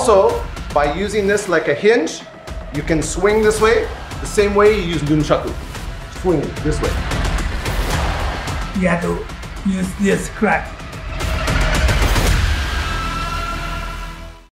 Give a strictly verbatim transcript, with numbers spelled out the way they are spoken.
Also, by using this like a hinge, you can swing this way, the same way you use nunchaku. Swing this way. You have to use this crack.